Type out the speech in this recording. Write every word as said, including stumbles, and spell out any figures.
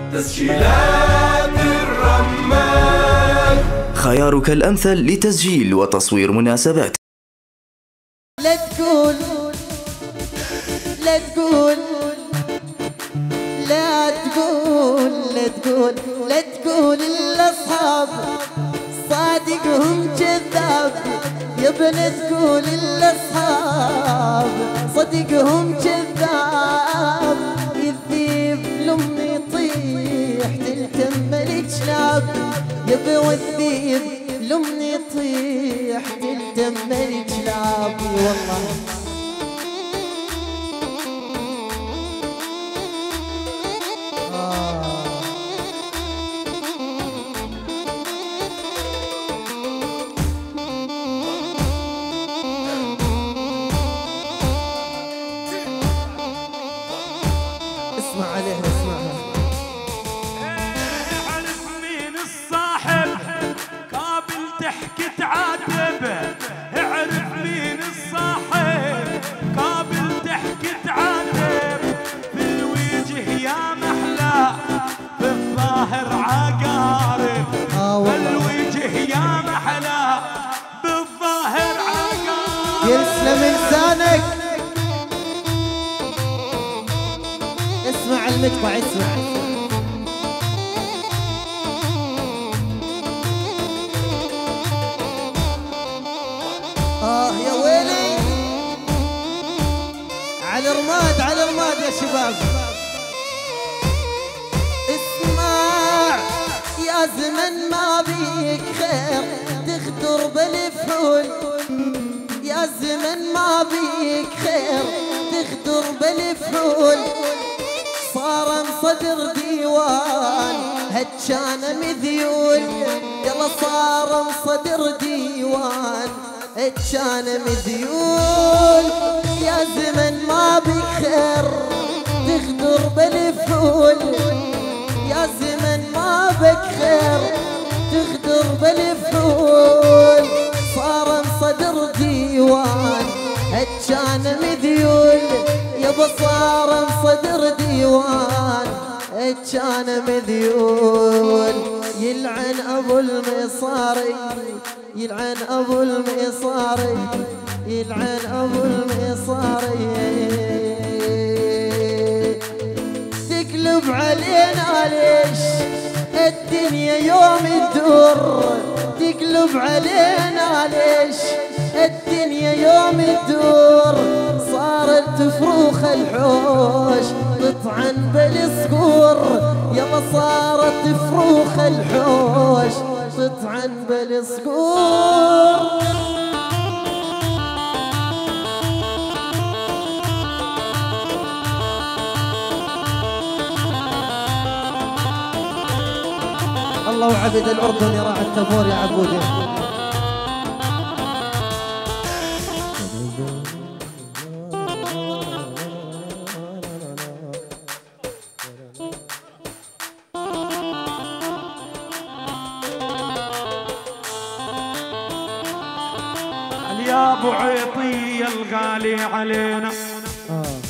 تسجيلات الرمان، خيارك الأمثل لتسجيل وتصوير مناسبات. لا تقول لا تقول لا تقول لا تقول لا تقول الأصحاب صادقهم كذاب، يا بنت تقول الأصحاب صدقهم كذاب، الذيب لما يطيح تلتم الكلاب، يبوى الذيب لما يطيح تلتم الكلاب. والله اسمع عليها اسمعها. اعرف مين الصاحب قابل تحكي تعاتبه، اعرف مين الصاحب قابل تحكي تعاتب، في الوجه يا محلى في الظاهر عقارب، في الوجه يا محلى بالظاهر عقارب. يسلم لسانك. اسمع المقطع اسمع. آه يا ويلي على الرماد على الرماد يا شباب. اسمع يا زمن ما بيك خير تخدر بالفحول، يا زمن ما بيك خير تخدر بالفحول، صار مصدر ديوان هجان مذيول، يلا صار مصدر ديوان هجان مذيول، يا زمن ما بخير تغدر بالفحول، يا زمن ما بخير تغدر بالفحول، صار مصدر ديوان هجان مذيول، يابا صار مصدر ديوان كان مذيول، يلعن ابو المصاري يلعن ابو المصاري يلعن ابو المصاري، تقلب علينا ليش الدنيا يوم تدور، تقلب علينا ليش الدنيا يوم تدور، صارت فروخ الحوش تطعن بالصقور، يلا صارت فروخ الحوش تطعن بالصقور. الله وعبد الأردن يراعي التبور يا عبودي. يا ابو عيطية الغالي علينا،